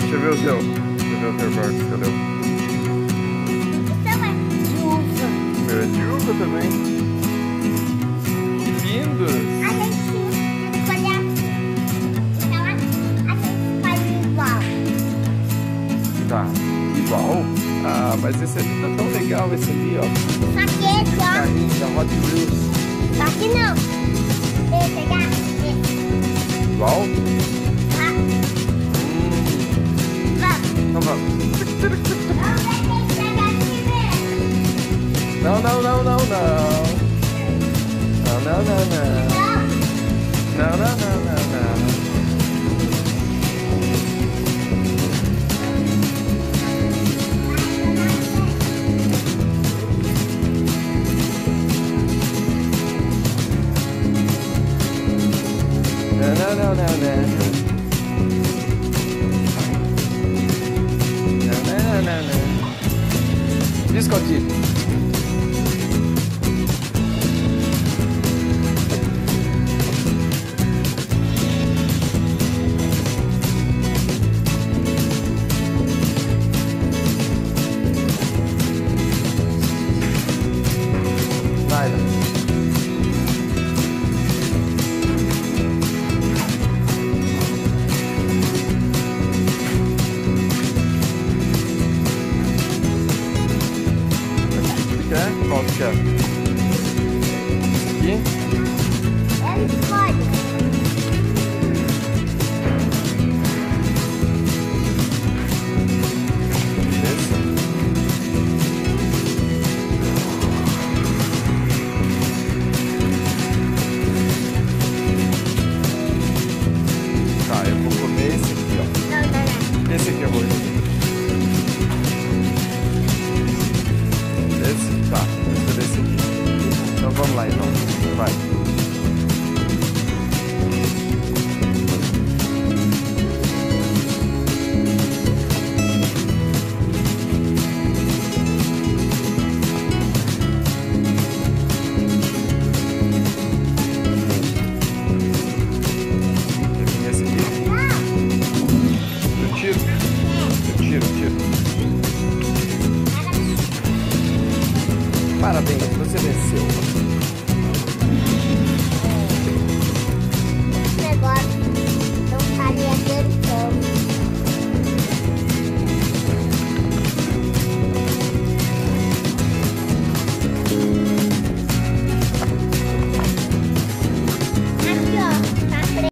Deixa eu ver o seu. Deixa eu ver o seu, Marcos. Cadê? Então é de uva. O meu é de uva também. Que lindos! A gente escolhe então a gente escolhe igual. Tá, igual? Ah, mas esse ali tá tão legal, esse ali, ó. Só que esse, ó. Carrinho da Hot Wheels. Só que não. Eu vou pegar esse. Igual? Tá? Vamos. Então vamos. Vamos pegar primeiro. Não, não, não, não, não. Não, não, não, não. Não, não, não, não, não. Não, não, não, não. Não, não, não, não. Biscotinho. Vai, né? Qual que é?